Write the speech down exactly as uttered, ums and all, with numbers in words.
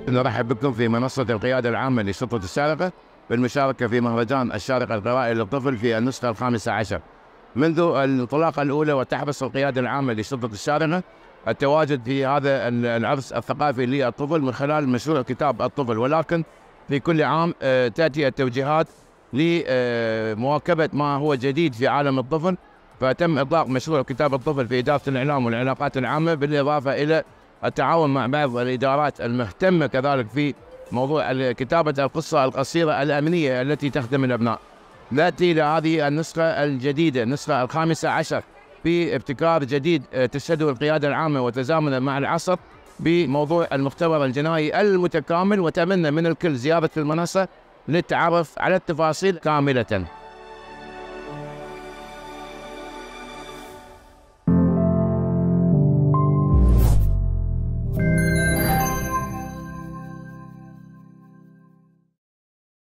نرحب بكم في منصة القيادة العامة لشرطة الشارقة بالمشاركة في مهرجان الشارقة القرائي للطفل في النسخة الخامسة عشر. منذ الانطلاقة الأولى وتحرص القيادة العامة لشرطة الشارقة التواجد في هذا العرس الثقافي للطفل من خلال مشروع كتاب الطفل، ولكن في كل عام تأتي التوجيهات لمواكبة ما هو جديد في عالم الطفل، فتم إطلاق مشروع كتاب الطفل في إدارة الإعلام والعلاقات العامة، بالإضافة إلى التعاون مع بعض الإدارات المهتمة كذلك في موضوع كتابة القصة القصيرة الأمنية التي تخدم الأبناء. نأتي لهذه النسخة الجديدة، النسخة الخامسة عشر، بابتكار جديد تشهده القيادة العامة وتزامنا مع العصر بموضوع المختبر الجنائي المتكامل، وأتمنى من الكل زيارة المنصة للتعرف على التفاصيل كاملة.